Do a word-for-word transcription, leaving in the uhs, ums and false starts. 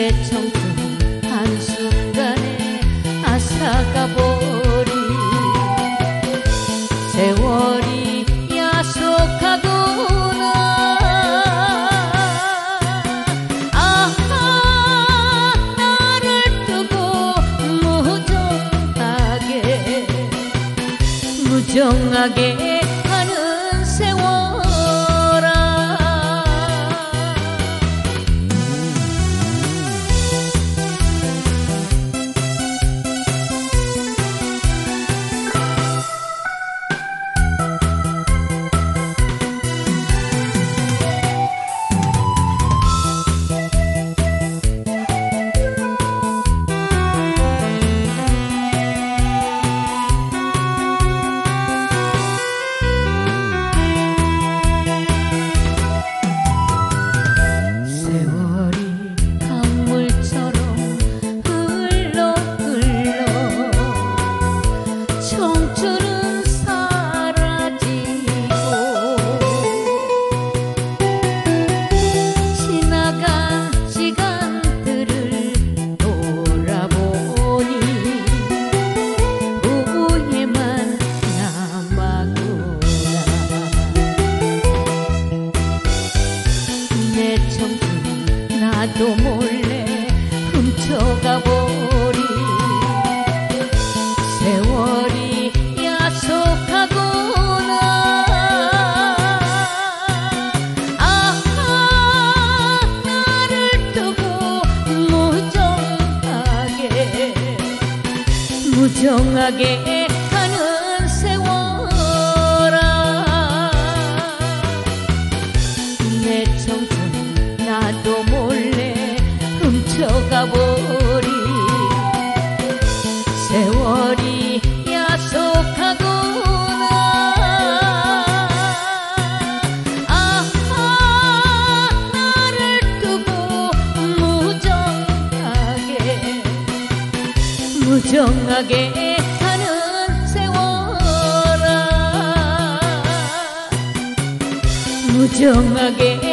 내 청춘 한순간에 앗아가 버린 세월이 야속하구나. 아하, 나를 두고 무정하게 무정하게 가는 세월아. 나도 몰래 훔쳐가 버린 세월이 야속하구나. 아하, 나를 두고 무정하게 무정하게 가는 세월아. 내 청춘 나도 몰래 훔쳐가 버린 세월이 야속하구나. 아하, 나를 두고 무정하게 무정하게 가는 세월아. 무정하게